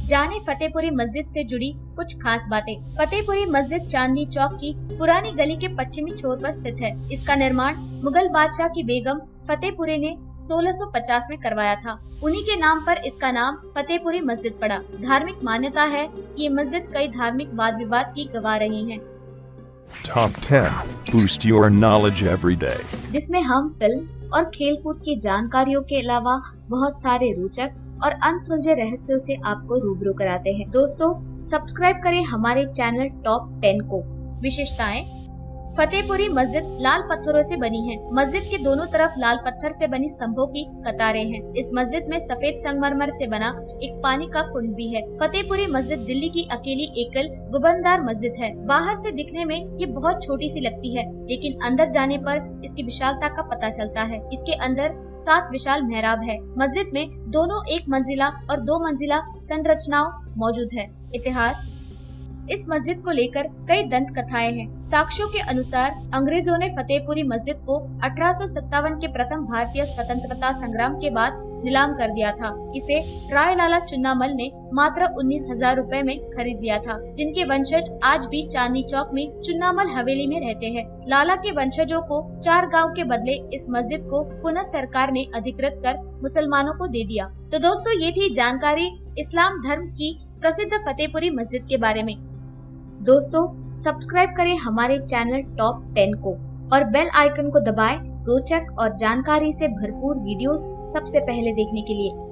जाने फतेहपुरी मस्जिद से जुड़ी कुछ खास बातें। फतेहपुरी मस्जिद चांदनी चौक की पुरानी गली के पश्चिमी छोर पर स्थित है। इसका निर्माण मुगल बादशाह की बेगम फतेहपुरी ने 1650 में करवाया था। उन्हीं के नाम पर इसका नाम फतेहपुरी मस्जिद पड़ा। धार्मिक मान्यता है कि ये मस्जिद कई धार्मिक वाद विवाद की गवाह रही है। Top 10 Boost your knowledge every day, जिसमें हम फिल्म और खेलकूद की जानकारियों के अलावा बहुत सारे रोचक और अनसुलझे रहस्यों से आपको रूबरू कराते हैं। दोस्तों, सब्सक्राइब करें हमारे चैनल टॉप 10 को। विशेषताएं: फतेहपुरी मस्जिद लाल पत्थरों से बनी है। मस्जिद के दोनों तरफ लाल पत्थर से बनी स्तंभों की कतारें हैं। इस मस्जिद में सफेद संगमरमर से बना एक पानी का कुंड भी है। फतेहपुरी मस्जिद दिल्ली की अकेली एकल गुंबददार मस्जिद है। बाहर से दिखने में ये बहुत छोटी सी लगती है, लेकिन अंदर जाने पर इसकी विशालता का पता चलता है। इसके अंदर 7 विशाल मेहराब है। मस्जिद में दोनों एक मंजिला और 2 मंजिला संरचनाओं मौजूद है। इतिहास: इस मस्जिद को लेकर कई दंत कथाएं हैं। साक्ष्यों के अनुसार अंग्रेजों ने फतेहपुरी मस्जिद को 1857 के प्रथम भारतीय स्वतंत्रता संग्राम के बाद नीलाम कर दिया था। इसे राय लाला चुन्नामल ने मात्र 19,000 रुपए में खरीद लिया था, जिनके वंशज आज भी चांदनी चौक में चुन्नामल हवेली में रहते हैं। लाला के वंशजों को 4 गांव के बदले इस मस्जिद को पुनः सरकार ने अधिकृत कर मुसलमानों को दे दिया। तो दोस्तों, ये थी जानकारी इस्लाम धर्म की प्रसिद्ध फतेहपुरी मस्जिद के बारे में। दोस्तों, सब्सक्राइब करें हमारे चैनल टॉप 10 को और बेल आइकन को दबाएं रोचक और जानकारी से भरपूर वीडियोस सबसे पहले देखने के लिए।